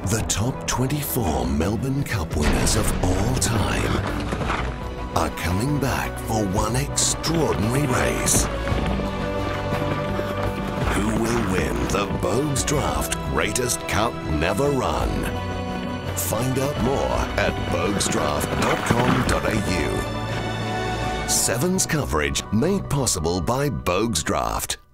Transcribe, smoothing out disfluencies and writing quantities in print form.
The top 24 Melbourne Cup winners of all time are coming back for one extraordinary race. Who will win the Boag's Draft Greatest Cup Never Run? Find out more at boagsdraft.com.au. Sevens coverage made possible by Boag's Draft.